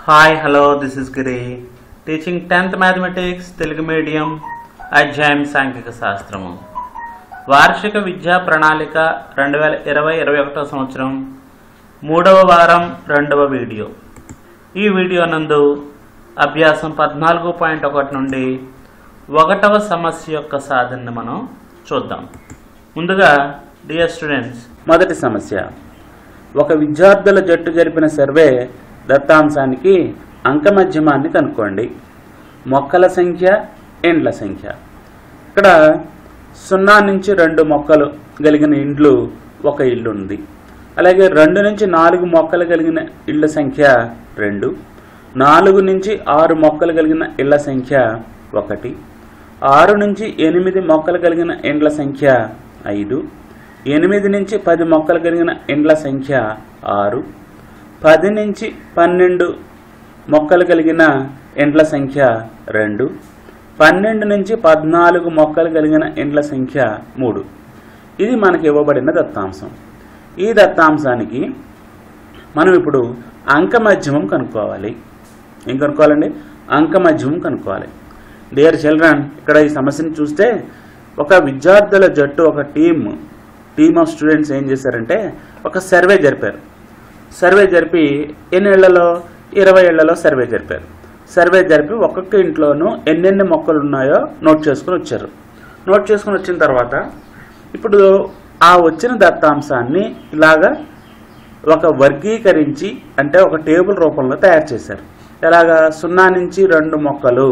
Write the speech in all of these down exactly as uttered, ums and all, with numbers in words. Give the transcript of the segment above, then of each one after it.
Hi hello this is Giri teaching tenth mathematics Telugu medium అధ్యాయం సాంఖ్యక శాస్త్రము వార్షిక విద్యా ప్రణాళిక రెండు వేల ఇరవై ఇరవై ఒకటో సంవత్సరం మూడవ వారం రెండవ వీడియో. ఈ వీడియో నందు అభ్యాసం పద్నాలుగు పాయింట్ ఒకటి నుండి ఒకటవ సమస్య యొక్క సాధనను మనం చూద్దాం. ముందుగా డియర్ స్టూడెంట్స్, మొదటి సమస్య, ఒక విద్యార్థుల జట్టు జరిపిన సర్వే దత్తాంశానికి అంకమధ్యమాన్ని కనుక్కోండి. మొక్కల సంఖ్య, ఇండ్ల సంఖ్య. ఇక్కడ సున్నా నుంచి రెండు మొక్కలు కలిగిన ఇండ్లు ఒక ఇల్లు ఉంది. అలాగే రెండు నుంచి నాలుగు మొక్కలు కలిగిన ఇళ్ల సంఖ్య రెండు, నాలుగు నుంచి ఆరు మొక్కలు కలిగిన ఇళ్ల సంఖ్య ఒకటి, ఆరు నుంచి ఎనిమిది మొక్కలు కలిగిన ఇండ్ల సంఖ్య ఐదు, ఎనిమిది నుంచి పది మొక్కలు కలిగిన ఇండ్ల సంఖ్య ఆరు, పది నుంచి పన్నెండు మొక్కలు కలిగిన ఇండ్ల సంఖ్య రెండు, పన్నెండు నుంచి పద్నాలుగు మొక్కలు కలిగిన ఇండ్ల సంఖ్య మూడు. ఇది మనకి ఇవ్వబడిన దత్తాంశం. ఈ దత్తాంశానికి మనం ఇప్పుడు అంకమధ్యమం కనుక్కోవాలి. ఏం కనుక్కోవాలండి? అంకమధ్యమం కనుక్కోవాలి. డియర్ చిల్డ్రన్, ఇక్కడ ఈ సమస్యను చూస్తే ఒక విద్యార్థుల జట్టు, ఒక టీమ్ టీమ్ ఆఫ్ స్టూడెంట్స్ ఏం చేశారంటే ఒక సర్వే జరిపారు. సర్వే జరిపి ఎన్ని ఇళ్లలో? ఇరవై ఇళ్లలో సర్వే జరిపారు. సర్వే జరిపి ఒక్కొక్క ఇంట్లోనూ ఎన్నెన్ని మొక్కలు ఉన్నాయో నోట్ చేసుకుని వచ్చారు. నోట్ చేసుకుని వచ్చిన తర్వాత ఇప్పుడు ఆ వచ్చిన దత్తాంశాన్ని ఇలాగా ఒక వర్గీకరించి, అంటే ఒక టేబుల్ రూపంలో తయారు చేశారు. ఎలాగా? సున్నా నుంచి రెండు మొక్కలు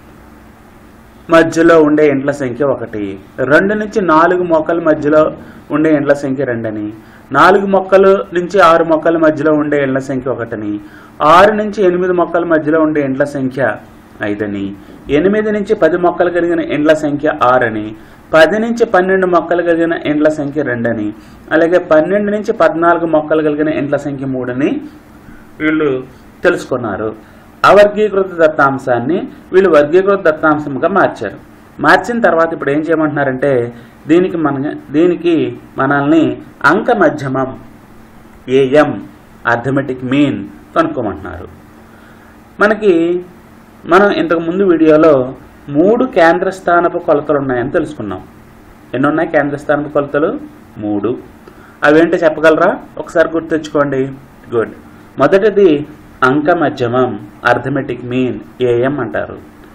మధ్యలో ఉండే ఇండ్ల సంఖ్య ఒకటి, రెండు నుంచి నాలుగు మొక్కల మధ్యలో ఉండే ఇండ్ల సంఖ్య రెండని, నాలుగు మొక్కలు నుంచి ఆరు మొక్కల మధ్యలో ఉండే ఇండ్ల సంఖ్య ఒకటని, ఆరు నుంచి ఎనిమిది మొక్కల మధ్యలో ఉండే ఇండ్ల సంఖ్య ఐదని, ఎనిమిది నుంచి పది మొక్కలు కలిగిన ఇండ్ల సంఖ్య ఆరని, పది నుంచి పన్నెండు మొక్కలు కలిగిన ఇండ్ల సంఖ్య రెండని, అలాగే పన్నెండు నుంచి పద్నాలుగు మొక్కలు కలిగిన ఇండ్ల సంఖ్య మూడని వీళ్ళు తెలుసుకున్నారు. అవర్గీకృత దత్తాంశాన్ని వీళ్ళు వర్గీకృత దత్తాంశంగా మార్చారు. మార్చిన తర్వాత ఇప్పుడు ఏం చేయమంటున్నారంటే దీనికి మన దీనికి మనల్ని అంక మధ్యమం ఏఎం అర్థమెటిక్ మీన్ కనుక్కోమంటున్నారు. మనకి మనం ఇంతకు ముందు వీడియోలో మూడు కేంద్రస్థానపు కొలతలు ఉన్నాయని తెలుసుకున్నాం. ఎన్ని ఉన్నాయి కేంద్రస్థానపు కొలతలు? మూడు. అవేంటో చెప్పగలరా? ఒకసారి గుర్తెచ్చుకోండి. గుడ్. మొదటిది అంక మధ్యమం అర్థమెటిక్ మీన్ ఏఎం అంటారు.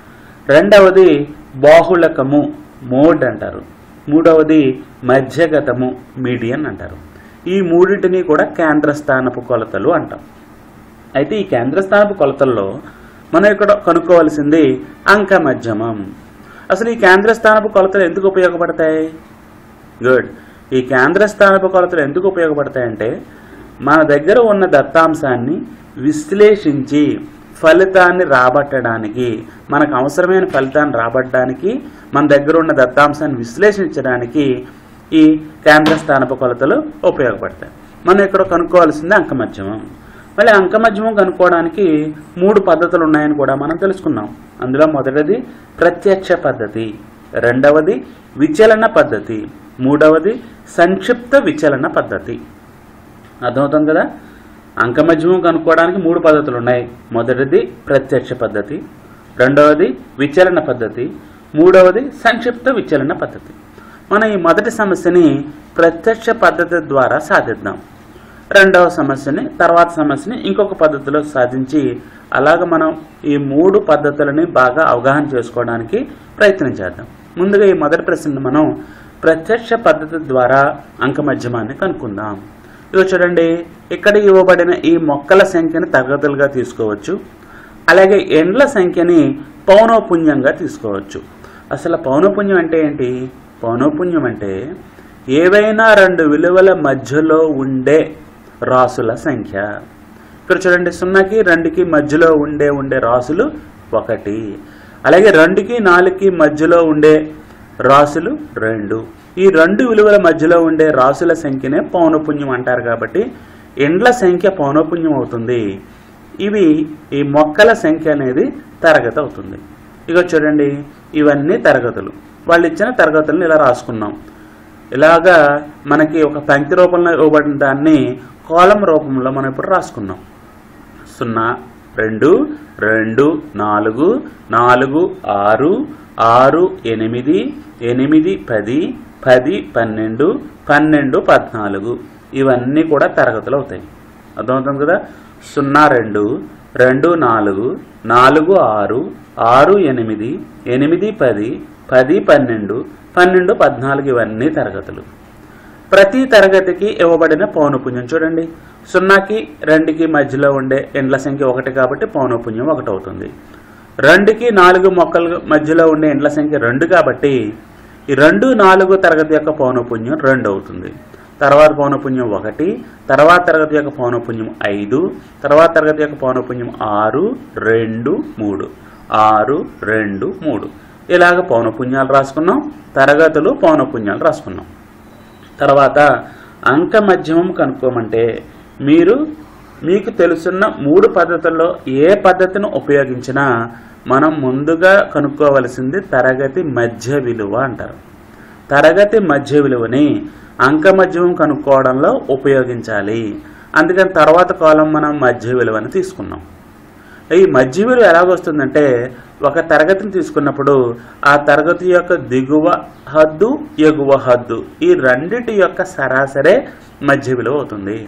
రెండవది బాహుళకము మోడ్ అంటారు. మూడవది మధ్యగతము మీడియన్ అంటారు. ఈ మూడింటిని కూడా కేంద్రస్థానపు కొలతలు అంటాం. అయితే ఈ కేంద్రస్థానపు కొలతల్లో మనం ఇక్కడ కనుక్కోవాల్సింది అంక మధ్యమం. అసలు ఈ కేంద్రస్థానపు కొలతలు ఎందుకు ఉపయోగపడతాయి? గుడ్. ఈ కేంద్రస్థానపు కొలతలు ఎందుకు ఉపయోగపడతాయంటే మన దగ్గర ఉన్న దత్తాంశాన్ని విశ్లేషించి ఫలితాన్ని రాబట్టడానికి, మనకు అవసరమైన ఫలితాన్ని రాబట్టడానికి, మన దగ్గర ఉన్న దత్తాంశాన్ని విశ్లేషించడానికి ఈ కేంద్రస్థానపు కొలతలు ఉపయోగపడతాయి. మనం ఇక్కడ కనుక్కోవాల్సింది అంకమధ్యమం. మళ్ళీ అంకమధ్యమం కనుక్కోవడానికి మూడు పద్ధతులు ఉన్నాయని కూడా మనం తెలుసుకున్నాం. అందులో మొదటిది ప్రత్యక్ష పద్ధతి, రెండవది విచలన పద్ధతి, మూడవది సంక్షిప్త విచలన పద్ధతి. అర్థమవుతుంది కదా? అంకమధ్యమం కనుక్కోవడానికి మూడు పద్ధతులు ఉన్నాయి. మొదటిది ప్రత్యక్ష పద్ధతి, రెండవది విచలన పద్ధతి, మూడవది సంక్షిప్త విచలన పద్ధతి. మనం ఈ మొదటి సమస్యని ప్రత్యక్ష పద్ధతి ద్వారా సాధిద్దాం. రెండవ సమస్యని, తర్వాత సమస్యని ఇంకొక పద్ధతిలో సాధించి అలాగ మనం ఈ మూడు పద్ధతులని బాగా అవగాహన చేసుకోవడానికి ప్రయత్నం చేద్దాం. ముందుగా ఈ మొదటి ప్రశ్నను మనం ప్రత్యక్ష పద్ధతి ద్వారా అంకమధ్యమాన్ని కనుక్కుందాం. ఇవి చూడండి, ఇక్కడ ఇవ్వబడిన ఈ మొక్కల సంఖ్యని తరగతులుగా తీసుకోవచ్చు. అలాగే ఎండ్ల సంఖ్యని పౌనఃపున్యంగా తీసుకోవచ్చు. అసలు పౌనఃపున్యం అంటే ఏంటి? పౌనఃపున్యం అంటే ఏవైనా రెండు విలువల మధ్యలో ఉండే రాసుల సంఖ్య. ఇక్కడ చూడండి, సున్నాకి రెండుకి మధ్యలో ఉండే ఉండే రాసులు ఒకటి, అలాగే రెండుకి నాలుగుకి మధ్యలో ఉండే రాసులు రెండు. ఈ రెండు విలువల మధ్యలో ఉండే రాసుల సంఖ్యనే పౌనఃపున్యం అంటారు. కాబట్టి ఎండ్ల సంఖ్య పౌనఃపున్యం అవుతుంది. ఇవి ఈ మొక్కల సంఖ్య అనేది తరగతి అవుతుంది. ఇక చూడండి, ఇవన్నీ తరగతులు. వాళ్ళు ఇచ్చిన తరగతులను ఇలా రాసుకున్నాం. ఇలాగా మనకి ఒక పంక్తి రూపంలో ఇవ్వబడిన దాన్ని కాలం రూపంలో మనం ఇప్పుడు రాసుకున్నాం. సున్నా, రెండు రెండు నాలుగు నాలుగు ఆరు ఆరు ఎనిమిది ఎనిమిది పది పది పన్నెండు పన్నెండు పద్నాలుగు ఇవన్నీ కూడా తరగతులు అవుతాయి. అర్థమవుతుంది కదా. సున్నా రెండు రెండు నాలుగు నాలుగు ఆరు ఆరు ఎనిమిది ఎనిమిది పది పది పన్నెండు పన్నెండు పద్నాలుగు ఇవన్నీ తరగతులు. ప్రతి తరగతికి ఇవ్వబడిన పౌనపున్యం చూడండి. సున్నాకి రెండుకి మధ్యలో ఉండే ఎండ్ల సంఖ్య ఒకటి కాబట్టి పౌనపున్యం ఒకటి అవుతుంది. రెండుకి నాలుగు మొక్కల మధ్యలో ఉండే ఎండ్ల సంఖ్య రెండు కాబట్టి ఈ రెండు నాలుగు తరగతి యొక్క పౌనపున్యం రెండు అవుతుంది. తర్వాత పౌనపున్యం ఒకటి, తర్వాత తరగతి యొక్క పౌనపున్యం ఐదు, తర్వాత తరగతి యొక్క పౌనపున్యం ఆరు రెండు మూడు ఆరు రెండు మూడు ఇలాగ పౌనపున్యాలు రాసుకున్నాం. తరగతులు పౌనపున్యాలు రాసుకున్నాం. తర్వాత అంక మధ్యమం కనుక్కోమంటే మీరు మీకు తెలుసున్న మూడు పద్ధతుల్లో ఏ పద్ధతిని ఉపయోగించినా మనం ముందుగా కనుక్కోవలసింది తరగతి మధ్య విలువ అంటారు. తరగతి మధ్య విలువని అంక మధ్యమం కనుక్కోవడంలో ఉపయోగించాలి. అందుకని తర్వాత కాలం మనం మధ్య విలువని తీసుకున్నాం. ఈ మధ్య విలువ ఎలాగొస్తుందంటే ఒక తరగతిని తీసుకున్నప్పుడు ఆ తరగతి యొక్క దిగువ హద్దు ఎగువ హద్దు ఈ రెండిటి యొక్క సరాసరే మధ్య విలువ అవుతుంది.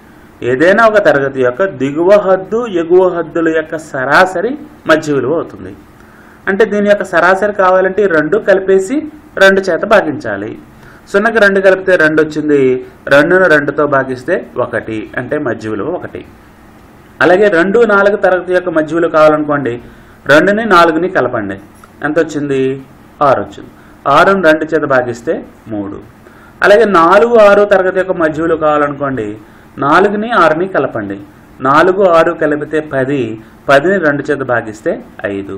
ఏదైనా ఒక తరగతి యొక్క దిగువ హద్దు ఎగువ హద్దుల యొక్క సరాసరి మధ్య విలువ అవుతుంది. అంటే దీని యొక్క సరాసరి కావాలంటే రెండు కలిపేసి రెండు చేత భాగించాలి. సున్నకి రెండు కలిపితే రెండు వచ్చింది. రెండును రెండుతో భాగిస్తే ఒకటి అంటే మధ్య విలువ ఒకటి. అలాగే రెండు నాలుగు తరగతి యొక్క మధ్య విలువ కావాలనుకోండి, రెండుని నాలుగుని కలపండి. ఎంత వచ్చింది? ఆరు వచ్చింది. ఆరుని రెండు చేత భాగిస్తే మూడు. అలాగే నాలుగు ఆరు తరగతి యొక్క మధ్య విలువ కావాలనుకోండి, నాలుగుని ఆరుని కలపండి. నాలుగు ఆరు కలిపితే పది, పదిని రెండు చేత భాగిస్తే ఐదు.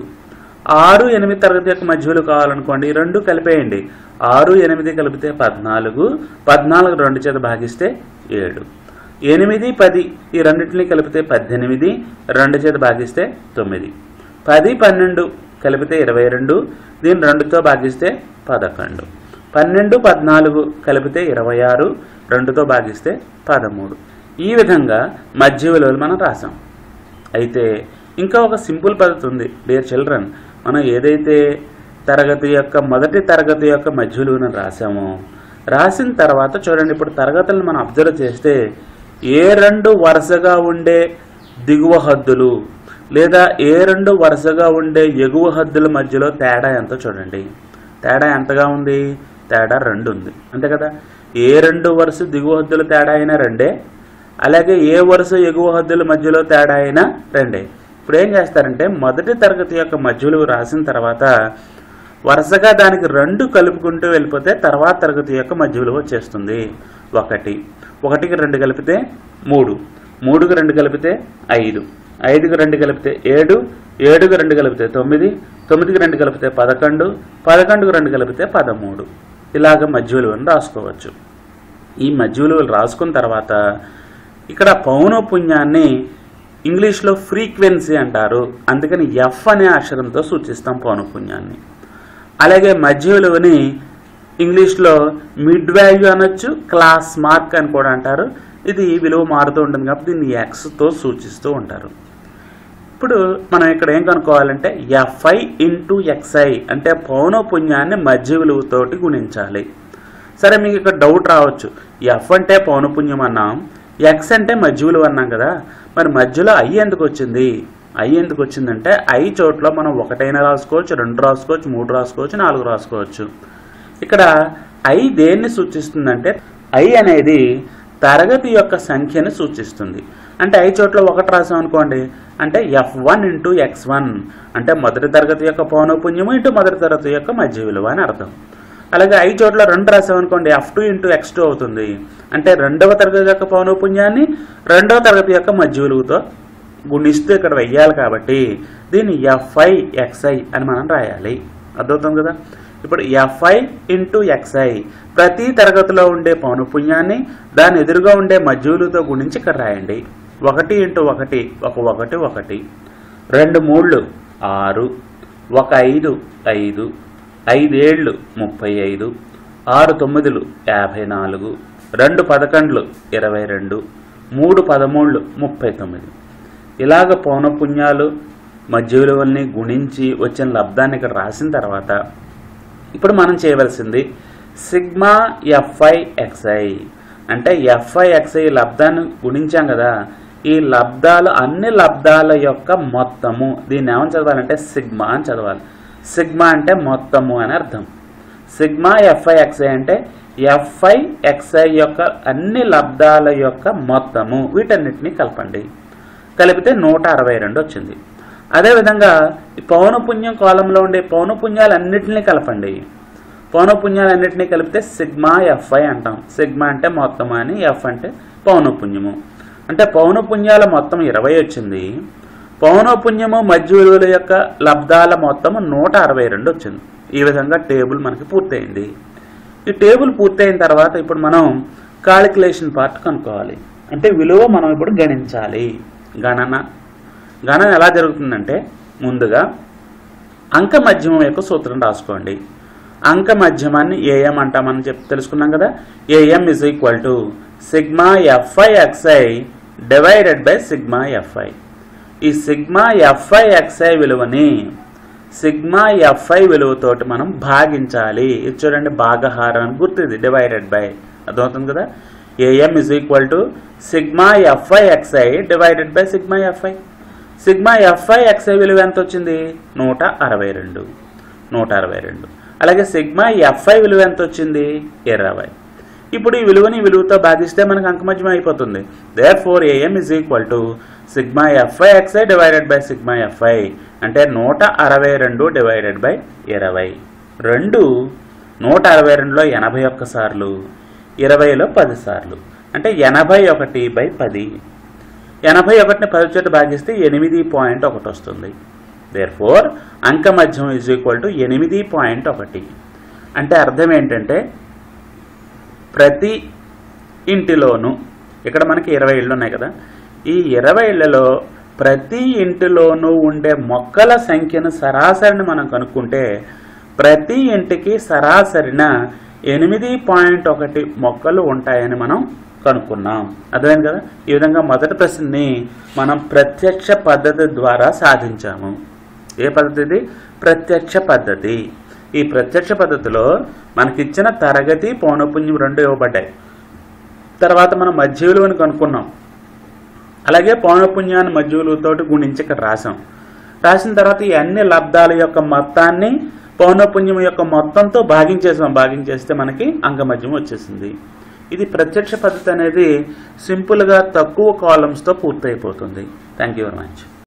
ఆరు ఎనిమిది తరగతి యొక్క మధ్య విలువ కావాలనుకోండి, రెండు కలిపేయండి. ఆరు ఎనిమిది కలిపితే పద్నాలుగు, పద్నాలుగు రెండు చేత భాగిస్తే ఏడు. ఎనిమిది పది ఈ రెండింటిని కలిపితే పద్దెనిమిది, రెండు చేత భాగిస్తే తొమ్మిది. పది పన్నెండు కలిపితే ఇరవై రెండు, దీన్ని రెండుతో భాగిస్తే పదకొండు. పన్నెండు పద్నాలుగు కలిపితే ఇరవై ఆరు, రెండుతో భాగిస్తే పదమూడు. ఈ విధంగా మధ్య విలువలు మనం రాసాం. అయితే ఇంకా ఒక సింపుల్ పద్ధతి ఉంది. డియర్ చిల్డ్రన్, మనం ఏదైతే తరగతి యొక్క మొదటి తరగతి యొక్క మధ్య విలువను రాసామో రాసిన తర్వాత చూడండి, ఇప్పుడు తరగతులను మనం అబ్జర్వ్ చేస్తే ఏ రెండు వరుసగా ఉండే దిగువ హద్దులు లేదా ఏ రెండు వరుసగా ఉండే ఎగువ హద్దుల మధ్యలో తేడా ఎంతో చూడండి. తేడా ఎంతగా ఉంది? తేడా రెండు ఉంది, అంతే కదా. ఏ రెండు వరుస దిగువ హద్దుల తేడా అయినా రెండే, అలాగే ఏ వరుస ఎగువ హద్దుల మధ్యలో తేడా అయినా రెండే. ఇప్పుడు ఏం చేస్తారంటే మొదటి తరగతి యొక్క మధ్య విలువ రాసిన తర్వాత వరుసగా దానికి రెండు కలుపుకుంటూ వెళ్ళిపోతే తర్వాత తరగతి యొక్క మధ్య విలువ వచ్చేస్తుంది. ఒకటి ఒకటికి రెండు కలిపితే మూడు, మూడుకి రెండు కలిపితే ఐదు, ఐదుకి రెండు కలిపితే ఏడు, ఏడుకి రెండు కలిపితే తొమ్మిది, తొమ్మిదికి రెండు కలిపితే పదకొండు, పదకొండుకి రెండు కలిపితే పదమూడు. ఇలాగ మధ్య విలువను రాసుకోవచ్చు. ఈ మధ్య విలువలు రాసుకున్న తర్వాత ఇక్కడ పౌనపున్యాన్ని ఇంగ్లీష్లో ఫ్రీక్వెన్సీ అంటారు. అందుకని ఎఫ్ అనే అక్షరంతో సూచిస్తాం పౌనపున్యాన్ని. అలాగే మధ్య విలువని ఇంగ్లీష్లో మిడ్ వాల్యూ అనొచ్చు, క్లాస్ మార్క్ అని కూడా అంటారు. ఇది విలువ మారుతూ ఉంటుంది కాబట్టి దీన్ని ఎక్స్తో సూచిస్తూ ఉంటారు. ఇప్పుడు మనం ఇక్కడ ఏం కనుక్కోవాలంటే ఎఫ్ఐ ఇంటూ ఎక్స్ఐ అంటే పౌనపున్యాన్ని మధ్య విలువతోటి గుణించాలి. సరే, మీకు ఇక్కడ డౌట్ రావచ్చు, ఎఫ్ అంటే పౌనపున్యం అన్నాం, ఎక్స్ అంటే మధ్య విలువ అన్నాం కదా, మరి మధ్యలో ఐ ఎందుకు వచ్చింది? ఐ ఎందుకు వచ్చిందంటే ఐ చోట్ల మనం ఒకటైనా రాసుకోవచ్చు, రెండు రాసుకోవచ్చు, మూడు రాసుకోవచ్చు, నాలుగు రాసుకోవచ్చు. ఇక్కడ ఐ దేన్ని సూచిస్తుందంటే ఐ అనేది తరగతి యొక్క సంఖ్యను సూచిస్తుంది. అంటే ఐ చోట్ల ఒకటి రాసాం అనుకోండి, అంటే F one into X one అంటే మొదటి తరగతి యొక్క పౌనపున్యము ఇంటూ మొదటి తరగతి యొక్క మధ్య విలువ అని అర్థం. అలాగే ఐ చోట్ల రెండు రాసామనుకోండి, F two into X two అవుతుంది. అంటే రెండవ తరగతి యొక్క పౌనపున్యాన్ని రెండవ తరగతి యొక్క మధ్య విలువతో గుణిస్తూ ఇక్కడ వెయ్యాలి కాబట్టి దీన్ని ఎఫ్ఐ ఎక్స్ఐ అని మనం రాయాలి. అర్థమవుతుంది కదా. ఇప్పుడు ఎఫ్ఐ ఇంటూ ఎక్స్ఐ ప్రతి తరగతిలో ఉండే పౌనపున్యాన్ని దాని ఎదురుగా ఉండే మధ్య విలువతో గుణించి ఇక్కడ రాయండి. ఒకటి ఇంటూ ఒకటి ఒక ఒకటి ఒకటి, రెండు మూళ్ళు ఆరు, ఒక ఐదు ఐదు, ఐదేళ్లు ముప్పై ఐదు, ఆరు తొమ్మిదిలు యాభై నాలుగు, రెండు పదకొండ్లు ఇరవై రెండు, మూడు పదమూళ్ళు ముప్పై తొమ్మిది. ఇలాగ పౌనఃపున్యాలు మధ్య విలువల్ని గుణించి వచ్చిన లబ్ధాన్ని ఇక్కడ రాసిన తర్వాత ఇప్పుడు మనం చేయవలసింది సిగ్మా ఎఫ్ఐ ఎక్స్ఐ అంటే ఎఫ్ఐ ఎక్స్ఐ లబ్ధాన్ని గుణించాం కదా, ఈ లబ్ధాలు అన్ని లబ్ధాల యొక్క మొత్తము, దీన్ని ఏమని చదవాలంటే సిగ్మా అని చదవాలి. సిగ్మా అంటే మొత్తము అని అర్థం. సిగ్మా ఎఫ్ఐ ఎక్స్ఐ అంటే ఎఫ్ఐ ఎక్స్ఐ యొక్క అన్ని లబ్ధాల యొక్క మొత్తము, వీటన్నిటినీ కలపండి. కలిపితే నూట అరవై రెండు వచ్చింది. అదేవిధంగా ఈ పౌనఃపున్యం కాలంలో ఉండే పౌనఃపున్యాలన్నింటినీ కలపండి. పౌనఃపున్యాలన్నింటినీ కలిపితే సిగ్మా ఎఫ్ఐ అంటాం. సిగ్మా అంటే మొత్తము అని, ఎఫ్ అంటే పౌనఃపున్యము. అంటే పౌనఃపున్యాల మొత్తం ఇరవై వచ్చింది. పౌనఃపున్యము మధ్య విలువల యొక్క లబ్ధాల మొత్తము నూట అరవై రెండు వచ్చింది. ఈ విధంగా టేబుల్ మనకి పూర్తయింది. ఈ టేబుల్ పూర్తయిన తర్వాత ఇప్పుడు మనం కాలిక్యులేషన్ పార్ట్ కనుక్కోవాలి. అంటే విలువ మనం ఇప్పుడు గణించాలి. గణన గణన ఎలా జరుగుతుందంటే ముందుగా అంక మధ్యమం యొక్క సూత్రం రాసుకోండి. అంక మధ్యమాన్ని ఏఎం అంటామని చెప్పి తెలుసుకున్నాం కదా. AM is equal to sigma F I X I divided by sigma F I. ఈ సిగ్మా ఎఫ్ఐ ఎక్స్ఐ విలువని సిగ్మా ఎఫ్ఐ విలువతోటి మనం భాగించాలి. ఇది చూడండి, భాగహారం అని గుర్తుంది, డివైడెడ్ బై, అర్థమవుతుంది కదా. AM is equal to sigma F I X I divided by sigma F I. Sigma F I X I విలువ ఎంత వచ్చింది? నూట అరవై రెండు నూట అరవై రెండు అలాగే సిగ్మా ఎఫ్ఐ విలువ ఎంత వచ్చింది? ఇరవై. ఇప్పుడు ఈ విలువని ఈ విలువతో భాగిస్తే మనకు అంకమధ్యం అయిపోతుంది. Therefore AM is equal to sigma F I X I divided by sigma F I అంటే నూట అరవై రెండు డివైడెడ్ బై ఇరవై. రెండు నూట అరవై రెండులో ఎనభై ఒక్క సార్లు, ఇరవైలో పది సార్లు అంటే ఎనభై ఒకటి బై పది. ఎనభై ఒకటిని పది చేత భాగిస్తే ఎనిమిది పాయింట్ ఒకటి వస్తుంది. దేర్ ఫోర్ అంకమధ్యం ఈజ్ ఈక్వల్ టు ఎనిమిది పాయింట్ ఒకటి. అంటే అర్థం ఏంటంటే ప్రతి ఇంటిలోనూ, ఇక్కడ మనకి ఇరవై ఇళ్ళు ఉన్నాయి కదా, ఈ ఇరవై ఇళ్లలో ప్రతి ఇంటిలోనూ ఉండే మొక్కల సంఖ్యను సరాసరిని మనం కనుక్కుంటే ప్రతి ఇంటికి సరాసరిన ఎనిమిది పాయింట్ ఒకటి మొక్కలు ఉంటాయని మనం కనుక్కున్నాం. అర్థమైంది కదా. ఈ విధంగా మొదటి ప్రశ్నని మనం ప్రత్యక్ష పద్ధతి ద్వారా సాధించాము. ఏ పద్ధతి? ప్రత్యక్ష పద్ధతి. ఈ ప్రత్యక్ష పద్ధతిలో మనకిచ్చిన తరగతి పౌనఃపున్యం రెండు ఇవ్వబడ్డాయి. తర్వాత మనం మధ్య విలువను కనుక్కున్నాం. అలాగే పౌనఃపున్యాన్ని మధ్య విలువతోటి గుణించి ఇక్కడ రాసాం. రాసిన తర్వాత ఈ అన్ని లబ్ధాల యొక్క మొత్తాన్ని పౌనఃపున్యం యొక్క మొత్తంతో భాగించేసాం. భాగించేస్తే మనకి అంకమధ్యం వచ్చేసింది. ఇది ప్రత్యక్ష పద్ధతి అనేది సింపుల్గా తక్కువ కాలమ్స్తో పూర్తయిపోతుంది. Thank you very much.